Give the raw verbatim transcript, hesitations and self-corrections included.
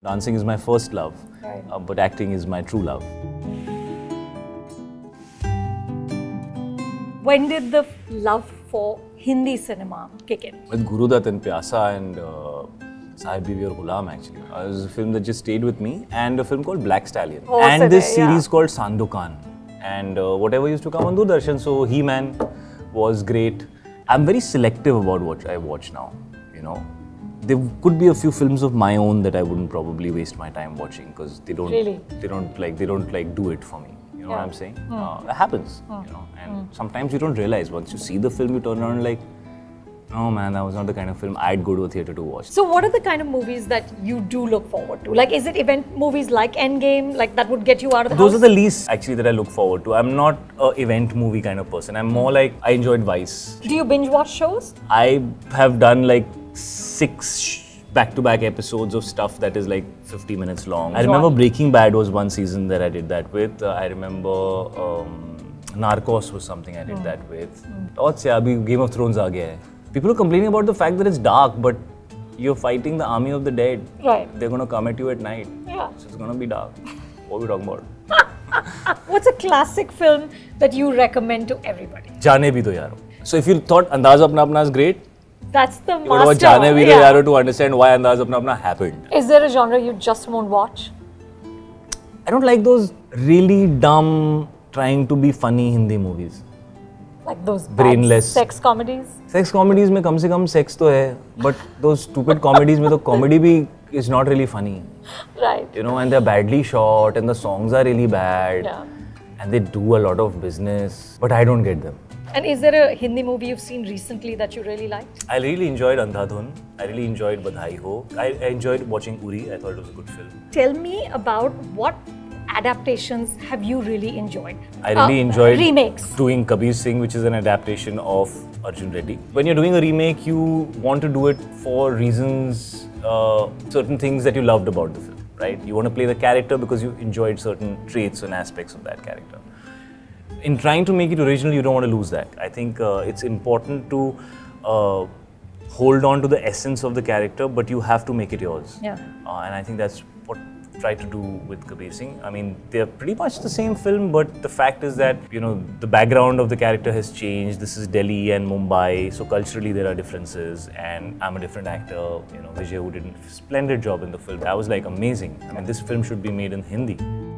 Dancing is my first love, right. uh, but acting is my true love. When did the love for Hindi cinema kick in? With Gurudat and Pyasa and uh, Sahib Bibi aur Ghulam actually. Uh, it was a film that just stayed with me, and a film called Black Stallion. Oh, and this yeah. series called Sandokan. And uh, whatever used to come on Doordarshan, so He-Man was great. I'm very selective about what I watch now, you know. There could be a few films of my own that I wouldn't probably waste my time watching because they don't, really? they don't like, they don't like do it for me. You know yeah. what I'm saying? Mm. Uh, it happens, mm. you know. And mm. sometimes you don't realize. Once you see the film, you turn around like, oh man, that was not the kind of film I'd go to a theatre to watch. So what are the kind of movies that you do look forward to? Like, is it event movies like Endgame, like that would get you out of the Those house? are the least actually that I look forward to. I'm not an event movie kind of person. I'm more like, I enjoyed Vice. Do you binge watch shows? I have done like six back-to-back episodes of stuff that is like fifty minutes long. I remember Breaking Bad was one season that I did that with. Uh, I remember um, Narcos was something I did mm. that with. Thoughts, yeah, abhi Game of Thrones aa gaya hai. People are complaining about the fact that it's dark, but you're fighting the army of the dead. Right. They're going to come at you at night. Yeah. So it's going to be dark. What are we talking about? What's a classic film that you recommend to everybody? Jaane Bhi Do Yaro. So if you thought Andaz Apna Apna is great, that's the you master. Watch Jaane Bhi Do yeah. Yaro to understand why Andaz Apna Apna happened. Is there a genre you just won't watch? I don't like those really dumb, trying to be funny Hindi movies. Like those brainless sex comedies? Sex comedies में कम से कम sex तो है, but those stupid comedies में तो comedy भी is not really funny. Right. You know, and they're badly shot and the songs are really bad. Yeah. And they do a lot of business, but I don't get them. And is there a Hindi movie you've seen recently that you really liked? I really enjoyed Andhadhun. I really enjoyed Badhai Ho. I, I enjoyed watching Uri. I thought it was a good film. Tell me about what adaptations have you really enjoyed? I really uh, enjoyed remakes. Doing Kabir Singh, which is an adaptation of Arjun Reddy. When you're doing a remake, you want to do it for reasons, uh, certain things that you loved about the film, right? You want to play the character because you enjoyed certain traits and aspects of that character. In trying to make it original, you don't want to lose that. I think uh, it's important to uh, hold on to the essence of the character, but you have to make it yours. Yeah. Uh, and I think that's what try to do with Kabir Singh. I mean, they're pretty much the same film, but the fact is that, you know, the background of the character has changed. This is Delhi and Mumbai, so culturally there are differences, and I'm a different actor. You know, Vijay, who did a splendid job in the film. That was like amazing. I mean, this film should be made in Hindi.